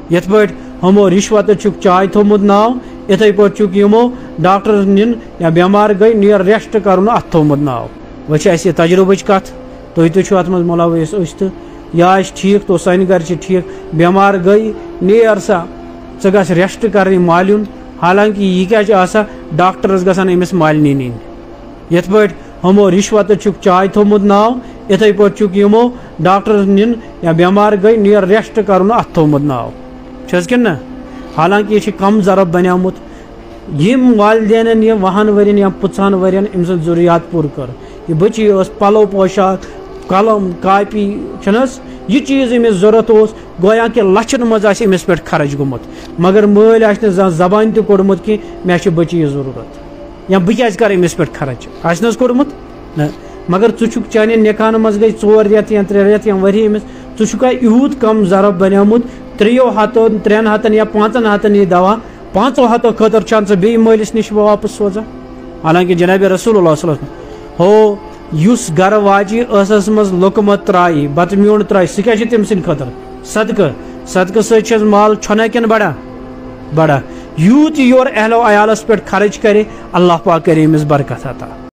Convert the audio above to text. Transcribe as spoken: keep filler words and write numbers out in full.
یت پٲٹھۍ ہمو رشوت چھُکھ چاے تھوٚمُت ناو یِتھَے پٲٹھۍ چھُکھ یِمو ڈاکٹر نِن یا بٮ۪مار گٔے نیر ریسٹ کرُن اَتھ تھوٚمُت ناو. وۄنۍ چھِ اَسہِ یہِ تجرُبٕچ کَتھ تُہۍ تہِ چھُو اَتھ منٛز مُلوث أسۍ تہٕ یا آسہِ ٹھیٖک تو سانہِ گرِ چھِ ٹھیٖک بٮ۪مار گٔے نیر سا ژٕ گژھ ریسٹ کَرٕنۍ مالیُن حالانکہِ یہِ کیٛاہ چھِ آسان ڈاکٹرس گژھن أمِس مالنہِ نِنۍ. یِتھ پٲٹھۍ ہمو رشوت چھُکھ چاے تھوٚمُت ناو یِتھَے پٲٹھۍ چھُکھ یِمو ڈاکٹر نِن یا بٮ۪مار گٔے نیر ریسٹ کرُن اَتھ تھوٚمُت ناو چھِ حظ کِنہٕ نہ. حالانکہِ یہِ چھِ کم ضرب بنیومُت. یِم والدینن یہِ وُہن ؤرین یا پٕژہن ؤرین أمۍ سٕنٛز ضروٗریات پوٗرٕ کٔر یہِ بٔچی ٲس پلو پوشاک قلم کاپی چھُنہٕ حظ یہِ چیٖز أمِس ضوٚرتھ اوس گویا کہِ لچھن منٛز آسہِ أمِس پٮ۪ٹھ خرچ گوٚمُت مگر مٲلۍ آسہِ نہٕ زانٛہہ زبانہِ تہِ کوٚڑمُت کینٛہہ مےٚ چھِ بٔچی یہِ ضروٗرت یا بہٕ کیٛازِ کرٕ أمِس پٮ۪ٹھ خرچ آسہِ نہٕ حظ کوٚڑمُت نہ. مگر ژٕ چھُکھ چانٮ۪ن نِکاحن منٛز گٔے ژور رٮ۪تھ یا ترٛےٚ رٮ۪تھ یا ؤری أمِس ژٕ چھُکھا یوٗت کم ضرب بنیومُت ترٛیو ہتو ترٛٮ۪ن ہتن یا پانٛژن ہتن یہِ دوا پانٛژو ہتو خٲطرٕ چھَنہٕ ژٕ بیٚیہِ مٲلِس نِش واپس سوزان. حالانکہِ جنابِ رسول اللہ صلی اللہ علیہ وسلم ہو یُس گرٕ واجہِ ٲسس منٛز لوٚکمت ترٛایہِ بتہٕ میوٗنٛڈ ترٛایہِ سُہ کیٛاہ چھُ تٔمۍ سٕنٛدِ خٲطرٕ صدقہٕ. صدقہٕ سۭتۍ چھَس مال چھۄنا کِنہٕ بڑان بڑان. یوٗت یہِ یورٕ اہلو عیالس پٮ۪ٹھ خرچ کرِ اللہ پاک کرِ أمِس برکت عطا.